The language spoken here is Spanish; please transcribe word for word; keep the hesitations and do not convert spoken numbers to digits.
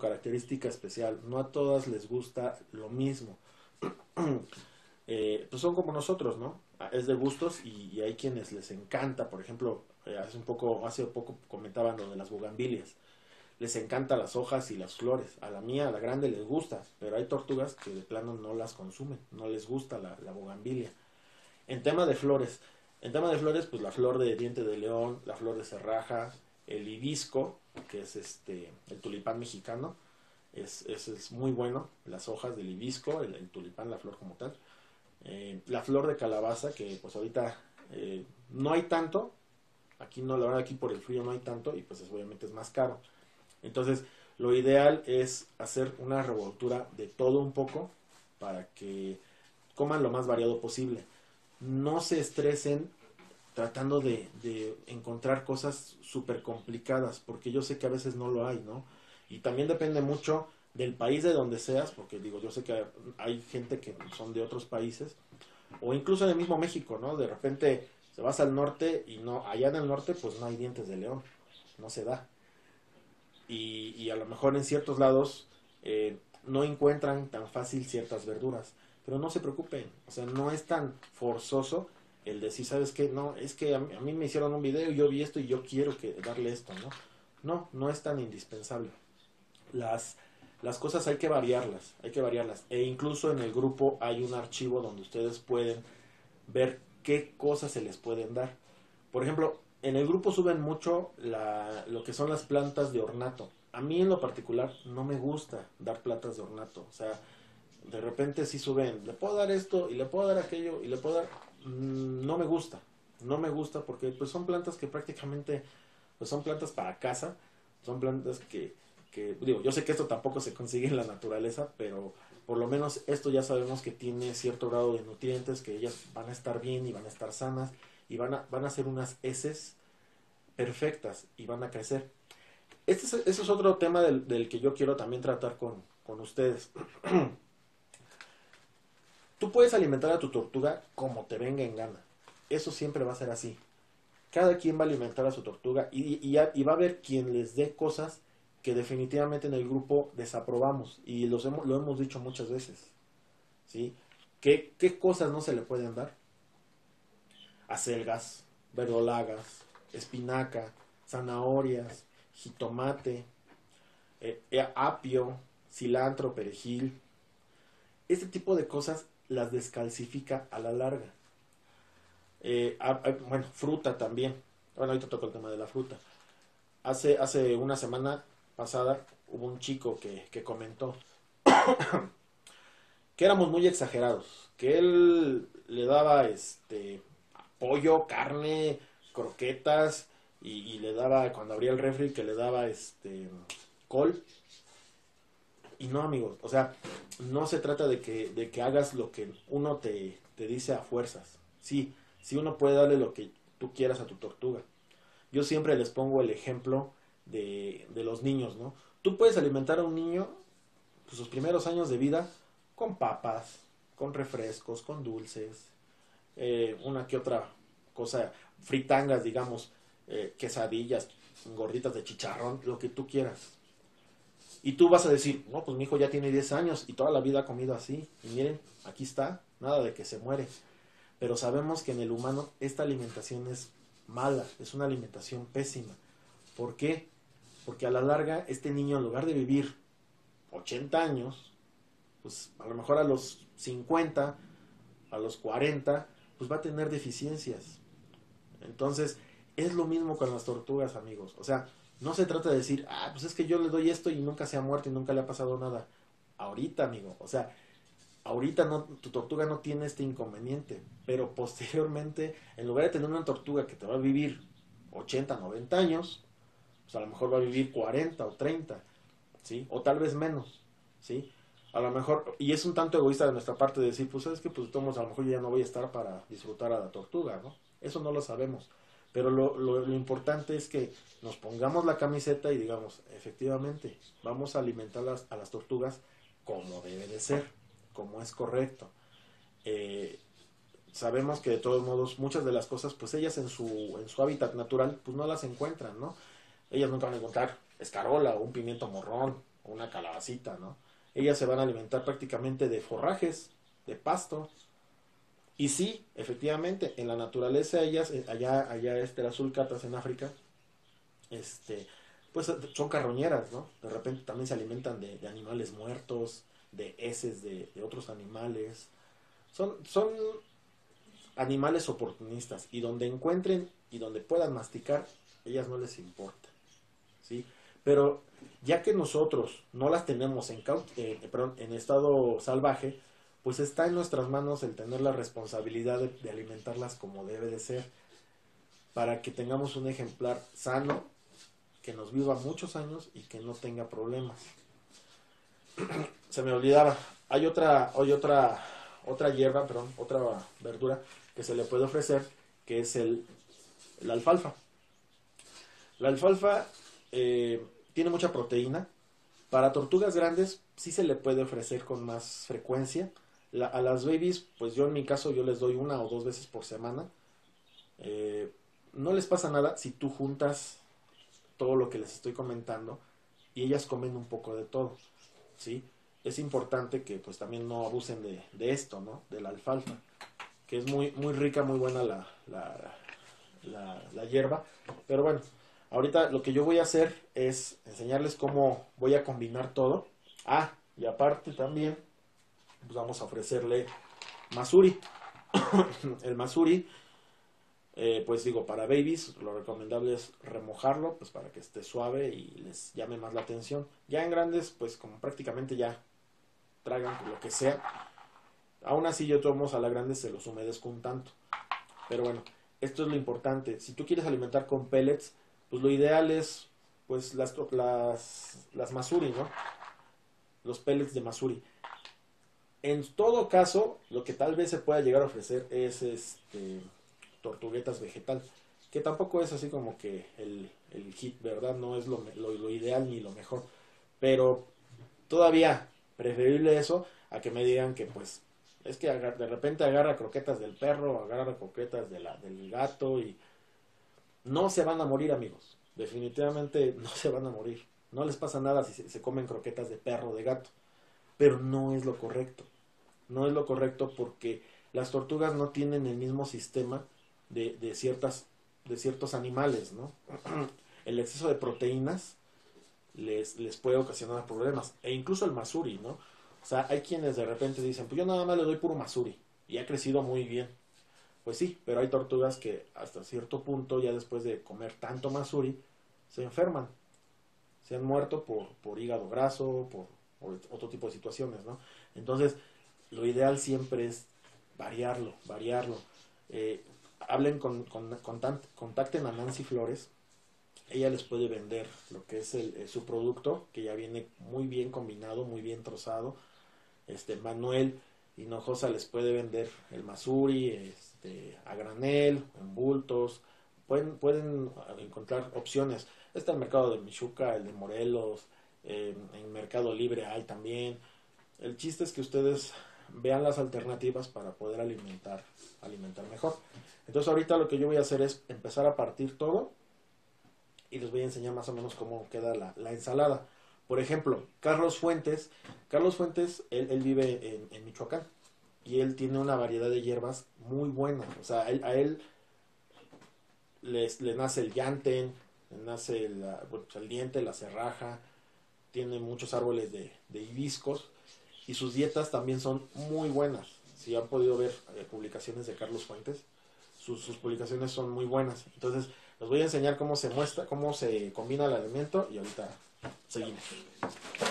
característica especial, no a todas les gusta lo mismo. eh, pues son como nosotros, ¿no? Es de gustos y, y hay quienes les encanta, por ejemplo, eh, hace un poco, hace poco comentaban lo de las bugambilias. Les encanta las hojas y las flores. A la mía, a la grande, les gusta, pero hay tortugas que de plano no las consumen, no les gusta la, la bugambilia. En tema de flores, en tema de flores, pues la flor de diente de león, la flor de cerraja, el hibisco, que es este el tulipán mexicano, es, es, es muy bueno, las hojas del hibisco, el, el tulipán, la flor como tal. Eh, la flor de calabaza, que pues ahorita eh, no hay tanto, aquí no, la verdad aquí por el frío no hay tanto, y pues es, obviamente es más caro. Entonces, lo ideal es hacer una revoltura de todo un poco para que coman lo más variado posible. No se estresen tratando de, de encontrar cosas súper complicadas, porque yo sé que a veces no lo hay, ¿no? Y también depende mucho del país de donde seas, porque digo, yo sé que hay gente que son de otros países, o incluso del mismo México, ¿no? De repente se vas al norte y no, allá en el norte pues no hay dientes de león, no se da. Y, y a lo mejor en ciertos lados eh, no encuentran tan fácil ciertas verduras, pero no se preocupen, o sea, no es tan forzoso el decir, ¿sabes qué? No, es que a mí, a mí me hicieron un video y yo vi esto y yo quiero que darle esto, ¿no? No, no es tan indispensable. Las, las cosas hay que variarlas, hay que variarlas. E incluso en el grupo hay un archivo donde ustedes pueden ver qué cosas se les pueden dar. Por ejemplo, en el grupo suben mucho la, lo que son las plantas de ornato. A mí en lo particular no me gusta dar plantas de ornato. O sea, de repente sí suben, le puedo dar esto y le puedo dar aquello y le puedo dar... Mm, no me gusta, no me gusta porque pues son plantas que prácticamente pues son plantas para casa, son plantas que, que, digo, yo sé que esto tampoco se consigue en la naturaleza, pero por lo menos esto ya sabemos que tiene cierto grado de nutrientes, que ellas van a estar bien y van a estar sanas y van a, van a ser unas heces perfectas y van a crecer. Este es, este es otro tema del, del que yo quiero también tratar con, con ustedes. Tú puedes alimentar a tu tortuga como te venga en gana. Eso siempre va a ser así. Cada quien va a alimentar a su tortuga y, y, y va a haber quien les dé cosas que definitivamente en el grupo desaprobamos. Y los hemos, lo hemos dicho muchas veces. ¿Sí? ¿Qué, ¿Qué cosas no se le pueden dar? Acelgas, verdolagas, espinaca, zanahorias, jitomate, eh, apio, cilantro, perejil. Este tipo de cosas las descalcifica a la larga. Eh, a, a, bueno, fruta también. Bueno, ahorita toco el tema de la fruta. Hace, hace una semana pasada hubo un chico que, que comentó que éramos muy exagerados, que él le daba este pollo, carne, croquetas y, y le daba, cuando abría el refri, que le daba este col. Y no, amigos, o sea, no se trata de que, de que hagas lo que uno te, te dice a fuerzas. Sí, sí uno puede darle lo que tú quieras a tu tortuga. Yo siempre les pongo el ejemplo de, de los niños, ¿no? Tú puedes alimentar a un niño pues, sus primeros años de vida con papas, con refrescos, con dulces, eh, una que otra cosa, fritangas, digamos, eh, quesadillas, gorditas de chicharrón, lo que tú quieras. Y tú vas a decir, no, pues mi hijo ya tiene diez años y toda la vida ha comido así. Y miren, aquí está, nada de que se muere. Pero sabemos que en el humano esta alimentación es mala, es una alimentación pésima. ¿Por qué? Porque a la larga este niño, en lugar de vivir ochenta años, pues a lo mejor a los cincuenta, a los cuarenta, pues va a tener deficiencias. Entonces, es lo mismo con las tortugas, amigos. O sea, no se trata de decir, ah, pues es que yo le doy esto y nunca se ha muerto y nunca le ha pasado nada. Ahorita, amigo, o sea, ahorita no, tu tortuga no tiene este inconveniente, pero posteriormente, en lugar de tener una tortuga que te va a vivir ochenta, noventa años, pues a lo mejor va a vivir cuarenta o treinta, ¿sí? O tal vez menos, ¿sí? A lo mejor, y es un tanto egoísta de nuestra parte decir, pues sabes que pues todos, a lo mejor yo ya no voy a estar para disfrutar a la tortuga, ¿no? Eso no lo sabemos. Pero lo, lo, lo importante es que nos pongamos la camiseta y digamos, efectivamente, vamos a alimentar las, a las tortugas como debe de ser, como es correcto. Eh, sabemos que de todos modos, muchas de las cosas, pues ellas en su, en su hábitat natural, pues no las encuentran, ¿no? Ellas nunca van a encontrar escarola o un pimiento morrón, o una calabacita, ¿no? Ellas se van a alimentar prácticamente de forrajes, de pasto. Y sí, efectivamente, en la naturaleza ellas, allá, allá este, las sulcatas en África, este, pues son carroñeras, ¿no? De repente también se alimentan de, de animales muertos, de heces de, de otros animales. Son, son animales oportunistas y donde encuentren y donde puedan masticar, ellas no les importa, ¿sí? Pero ya que nosotros no las tenemos en, eh, perdón, en estado salvaje, pues está en nuestras manos el tener la responsabilidad de, de alimentarlas como debe de ser, para que tengamos un ejemplar sano, que nos viva muchos años y que no tenga problemas. Se me olvidaba, hay otra, hay otra, otra hierba, perdón, otra verdura que se le puede ofrecer, que es el, la alfalfa. La alfalfa eh, tiene mucha proteína. Para tortugas grandes sí se le puede ofrecer con más frecuencia. La, a las babies, pues yo en mi caso yo les doy una o dos veces por semana. Eh, no les pasa nada si tú juntas todo lo que les estoy comentando y ellas comen un poco de todo, ¿sí? Es importante que pues también no abusen de, de esto, ¿no? De la alfalfa, que es muy, muy rica, muy buena la, la, la, la hierba. Pero bueno, ahorita lo que yo voy a hacer es enseñarles cómo voy a combinar todo. Ah, y aparte también pues vamos a ofrecerle masuri. El masuri, eh, pues digo, para babies lo recomendable es remojarlo, pues para que esté suave y les llame más la atención. Ya en grandes, pues como prácticamente ya tragan lo que sea, aún así yo tomos a la grande se los humedezco un tanto. Pero bueno, esto es lo importante. Si tú quieres alimentar con pellets, pues lo ideal es pues las, las, las masuri, ¿no? Los pellets de masuri. En todo caso, lo que tal vez se pueda llegar a ofrecer es este tortuguetas vegetal, que tampoco es así como que el, el hit, ¿verdad? No es lo, lo, lo ideal ni lo mejor, pero todavía preferible eso a que me digan que pues es que de repente agarra croquetas del perro, agarra croquetas de la, del gato y no se van a morir, amigos. Definitivamente no se van a morir. No les pasa nada si se, se comen croquetas de perro o de gato, pero no es lo correcto. No es lo correcto porque las tortugas no tienen el mismo sistema de, de, ciertas, de ciertos animales, ¿no? El exceso de proteínas les, les puede ocasionar problemas. E incluso el masuri, ¿no? O sea, hay quienes de repente dicen, pues yo nada más le doy puro masuri y ha crecido muy bien. Pues sí, pero hay tortugas que hasta cierto punto, ya después de comer tanto masuri, se enferman. Se han muerto por, por hígado graso, por, por otro tipo de situaciones, ¿no? Entonces, lo ideal siempre es variarlo, variarlo. Eh, hablen con, con, con, contacten a Nancy Flores. Ella les puede vender lo que es el, eh, su producto, que ya viene muy bien combinado, muy bien trozado. Este Manuel Hinojosa les puede vender el masuri este, a granel, en bultos. Pueden, pueden encontrar opciones. Está el mercado de Michuca, el de Morelos, eh, en Mercado Libre hay también. El chiste es que ustedes vean las alternativas para poder alimentar, alimentar mejor. Entonces ahorita lo que yo voy a hacer es empezar a partir todo y les voy a enseñar más o menos cómo queda la, la ensalada. Por ejemplo, Carlos Fuentes, Carlos Fuentes, él, él vive en, en Michoacán y él tiene una variedad de hierbas muy buena. O sea, a él, a él les, le nace el llanten, le nace la, bueno, pues el diente, la cerraja, tiene muchos árboles de, de hibiscos y sus dietas también son muy buenas. Si han podido ver eh, publicaciones de Carlos Fuentes, sus, sus publicaciones son muy buenas. Entonces, les voy a enseñar cómo se muestra, cómo se combina el alimento y ahorita seguimos.